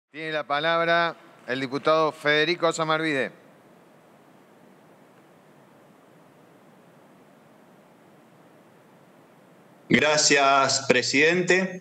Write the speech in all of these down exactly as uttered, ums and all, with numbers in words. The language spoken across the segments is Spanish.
Tiene la palabra el diputado Federico Samarvide. Gracias, presidente.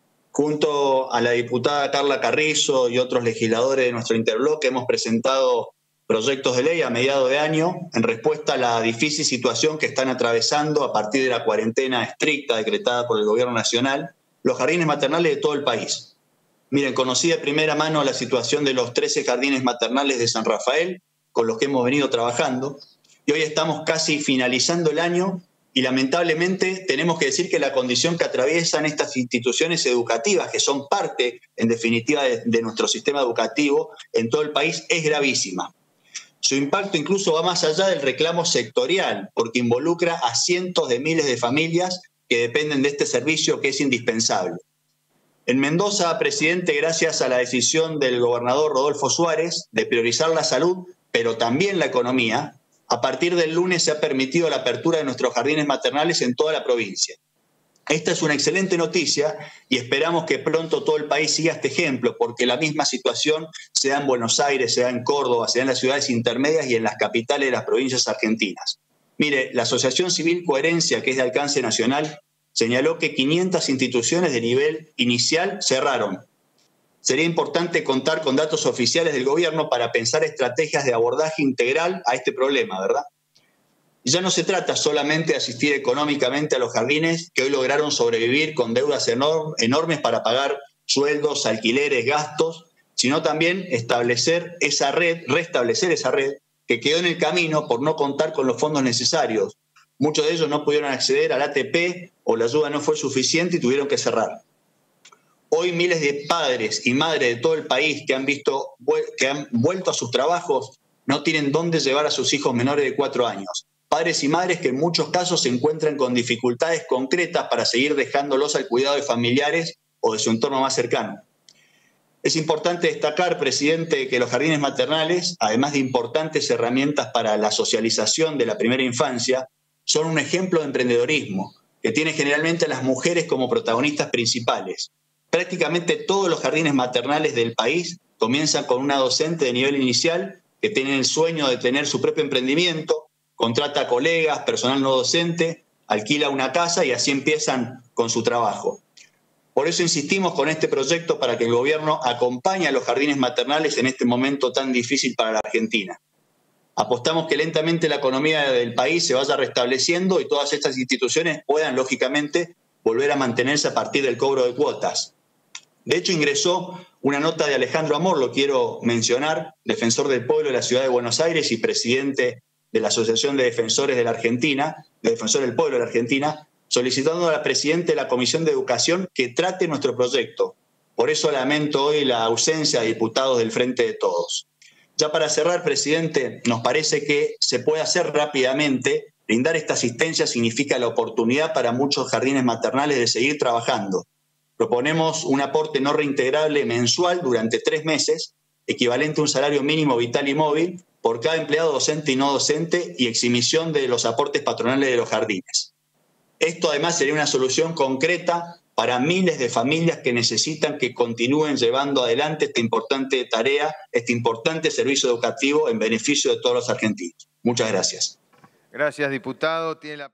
Junto a la diputada Carla Carrizo y otros legisladores de nuestro interbloque hemos presentado proyectos de ley a mediados de año en respuesta a la difícil situación que están atravesando a partir de la cuarentena estricta decretada por el Gobierno Nacional los jardines maternales de todo el país. Miren, conocí de primera mano la situación de los trece jardines maternales de San Rafael, con los que hemos venido trabajando, y hoy estamos casi finalizando el año y lamentablemente tenemos que decir que la condición que atraviesan estas instituciones educativas, que son parte, en definitiva, de, de nuestro sistema educativo en todo el país, es gravísima. Su impacto incluso va más allá del reclamo sectorial, porque involucra a cientos de miles de familias que dependen de este servicio que es indispensable. En Mendoza, presidente, gracias a la decisión del gobernador Rodolfo Suárez de priorizar la salud, pero también la economía, a partir del lunes se ha permitido la apertura de nuestros jardines maternales en toda la provincia. Esta es una excelente noticia y esperamos que pronto todo el país siga este ejemplo, porque la misma situación se da en Buenos Aires, se da en Córdoba, se da en las ciudades intermedias y en las capitales de las provincias argentinas. Mire, la Asociación Civil Coherencia, que es de alcance nacional, señaló que quinientas instituciones de nivel inicial cerraron. Sería importante contar con datos oficiales del gobierno para pensar estrategias de abordaje integral a este problema, ¿verdad? Ya no se trata solamente de asistir económicamente a los jardines que hoy lograron sobrevivir con deudas enorm- enormes para pagar sueldos, alquileres, gastos, sino también establecer esa red, restablecer esa red que quedó en el camino por no contar con los fondos necesarios. Muchos de ellos no pudieron acceder al A T P o la ayuda no fue suficiente y tuvieron que cerrar. Hoy miles de padres y madres de todo el país que han visto, que han vuelto a sus trabajos no tienen dónde llevar a sus hijos menores de cuatro años. Padres y madres que en muchos casos se encuentran con dificultades concretas para seguir dejándolos al cuidado de familiares o de su entorno más cercano. Es importante destacar, presidente, que los jardines maternales, además de importantes herramientas para la socialización de la primera infancia, son un ejemplo de emprendedorismo que tiene generalmente a las mujeres como protagonistas principales. Prácticamente todos los jardines maternales del país comienzan con una docente de nivel inicial que tiene el sueño de tener su propio emprendimiento, contrata a colegas, personal no docente, alquila una casa y así empiezan con su trabajo. Por eso insistimos con este proyecto para que el gobierno acompañe a los jardines maternales en este momento tan difícil para la Argentina. Apostamos que lentamente la economía del país se vaya restableciendo y todas estas instituciones puedan, lógicamente, volver a mantenerse a partir del cobro de cuotas. De hecho, ingresó una nota de Alejandro Amor, lo quiero mencionar, defensor del pueblo de la ciudad de Buenos Aires y presidente de la Asociación de Defensores de la Argentina, de Defensores del Pueblo de la Argentina, solicitando a la presidenta de la Comisión de Educación que trate nuestro proyecto. Por eso lamento hoy la ausencia de diputados del Frente de Todos. Ya para cerrar, presidente, nos parece que se puede hacer rápidamente. Brindar esta asistencia significa la oportunidad para muchos jardines maternales de seguir trabajando. Proponemos un aporte no reintegrable mensual durante tres meses, equivalente a un salario mínimo vital y móvil, por cada empleado docente y no docente y exhibición de los aportes patronales de los jardines. Esto además sería una solución concreta para miles de familias que necesitan que continúen llevando adelante esta importante tarea, este importante servicio educativo en beneficio de todos los argentinos. Muchas gracias. Gracias, diputado. Tiene la...